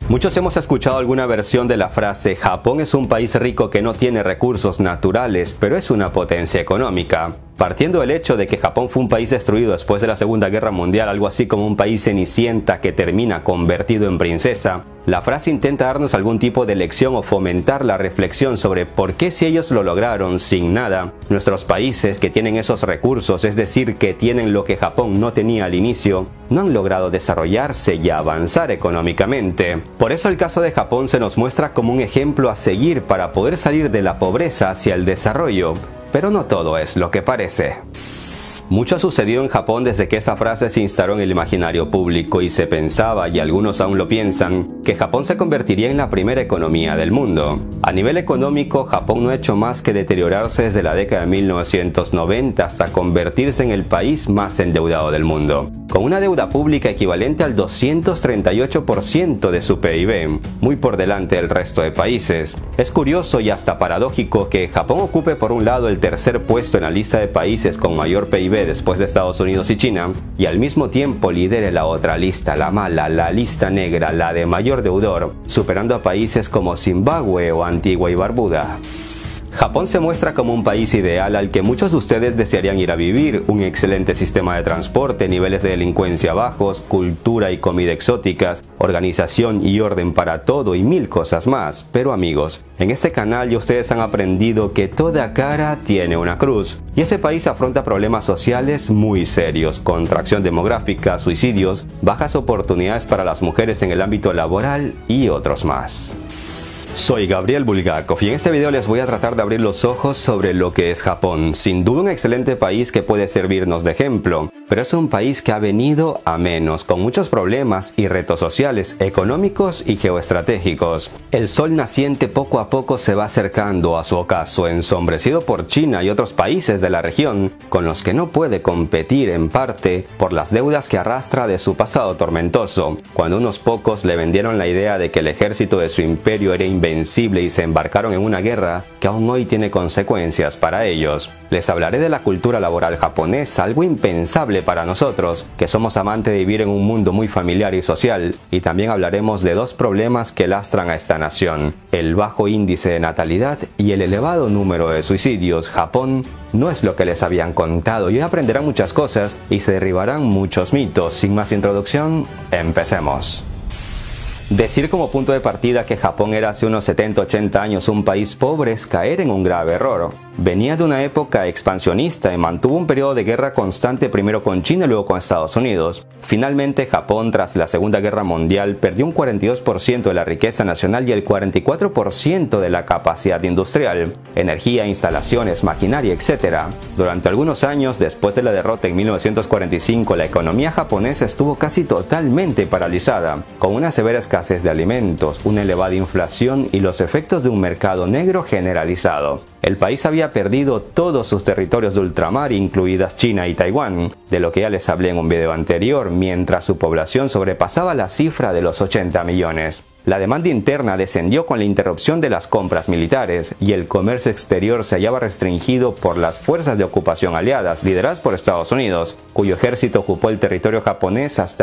Muchos hemos escuchado alguna versión de la frase Japón es un país rico que no tiene recursos naturales, pero es una potencia económica. Partiendo del hecho de que Japón fue un país destruido después de la Segunda Guerra Mundial, algo así como un país cenicienta que termina convertido en princesa, la frase intenta darnos algún tipo de lección o fomentar la reflexión sobre por qué si ellos lo lograron sin nada, nuestros países que tienen esos recursos, es decir, que tienen lo que Japón no tenía al inicio, no han logrado desarrollarse y avanzar económicamente. Por eso el caso de Japón se nos muestra como un ejemplo a seguir para poder salir de la pobreza hacia el desarrollo. Pero no todo es lo que parece. Mucho ha sucedido en Japón desde que esa frase se instaló en el imaginario público y se pensaba, y algunos aún lo piensan, que Japón se convertiría en la primera economía del mundo. A nivel económico, Japón no ha hecho más que deteriorarse desde la década de 1990 hasta convertirse en el país más endeudado del mundo, con una deuda pública equivalente al 238% de su PIB, muy por delante del resto de países. Es curioso y hasta paradójico que Japón ocupe por un lado el tercer puesto en la lista de países con mayor PIB después de Estados Unidos y China, y al mismo tiempo lidere la otra lista, la mala, la lista negra, la de mayor deudor, superando a países como Zimbabue o Antigua y Barbuda. Japón se muestra como un país ideal al que muchos de ustedes desearían ir a vivir, un excelente sistema de transporte, niveles de delincuencia bajos, cultura y comida exóticas, organización y orden para todo y mil cosas más. Pero amigos, en este canal ya ustedes han aprendido que toda cara tiene una cruz, y ese país afronta problemas sociales muy serios, contracción demográfica, suicidios, bajas oportunidades para las mujeres en el ámbito laboral y otros más. Soy Gabriel Bulgakov y en este video les voy a tratar de abrir los ojos sobre lo que es Japón. Sin duda un excelente país que puede servirnos de ejemplo, pero es un país que ha venido a menos, con muchos problemas y retos sociales, económicos y geoestratégicos. El sol naciente poco a poco se va acercando a su ocaso, ensombrecido por China y otros países de la región, con los que no puede competir en parte por las deudas que arrastra de su pasado tormentoso, cuando unos pocos le vendieron la idea de que el ejército de su imperio era invencible y se embarcaron en una guerra que aún hoy tiene consecuencias para ellos. Les hablaré de la cultura laboral japonesa, algo impensable para nosotros, que somos amantes de vivir en un mundo muy familiar y social, y también hablaremos de dos problemas que lastran a esta nación: el bajo índice de natalidad y el elevado número de suicidios. Japón no es lo que les habían contado y hoy aprenderán muchas cosas y se derribarán muchos mitos. Sin más introducción, empecemos. Decir como punto de partida que Japón era hace unos 70-80 años un país pobre es caer en un grave error. Venía de una época expansionista y mantuvo un periodo de guerra constante primero con China y luego con Estados Unidos. Finalmente, Japón, tras la Segunda Guerra Mundial, perdió un 42% de la riqueza nacional y el 44% de la capacidad industrial, energía, instalaciones, maquinaria, etc. Durante algunos años, después de la derrota en 1945, la economía japonesa estuvo casi totalmente paralizada, con una severa escasez de alimentos, una elevada inflación y los efectos de un mercado negro generalizado. El país había perdido todos sus territorios de ultramar, incluidas China y Taiwán, de lo que ya les hablé en un video anterior, mientras su población sobrepasaba la cifra de los 80 millones. La demanda interna descendió con la interrupción de las compras militares y el comercio exterior se hallaba restringido por las fuerzas de ocupación aliadas, lideradas por Estados Unidos, cuyo ejército ocupó el territorio japonés hasta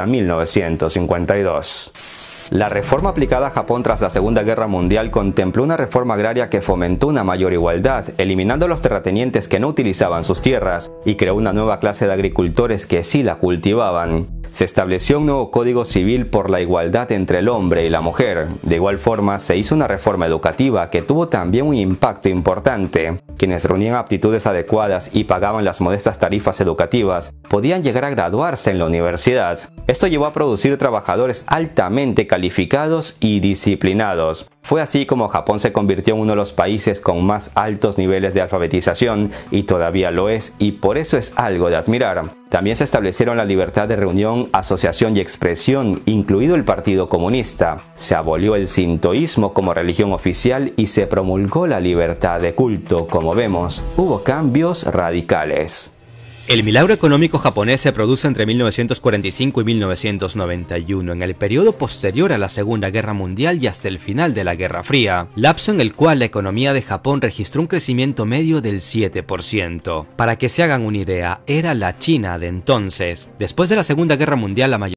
1952. La reforma aplicada a Japón tras la Segunda Guerra Mundial contempló una reforma agraria que fomentó una mayor igualdad, eliminando a los terratenientes que no utilizaban sus tierras, y creó una nueva clase de agricultores que sí la cultivaban. Se estableció un nuevo código civil por la igualdad entre el hombre y la mujer. De igual forma, se hizo una reforma educativa que tuvo también un impacto importante. Quienes reunían aptitudes adecuadas y pagaban las modestas tarifas educativas podían llegar a graduarse en la universidad. Esto llevó a producir trabajadores altamente calificados y disciplinados. Fue así como Japón se convirtió en uno de los países con más altos niveles de alfabetización, y todavía lo es, y por eso es algo de admirar. También se establecieron la libertad de reunión, asociación y expresión, incluido el Partido Comunista. Se abolió el sintoísmo como religión oficial y se promulgó la libertad de culto. Como vemos, hubo cambios radicales. El milagro económico japonés se produce entre 1945 y 1991, en el periodo posterior a la Segunda Guerra Mundial y hasta el final de la Guerra Fría, lapso en el cual la economía de Japón registró un crecimiento medio del 7%. Para que se hagan una idea, era la China de entonces. Después de la Segunda Guerra Mundial, la mayoría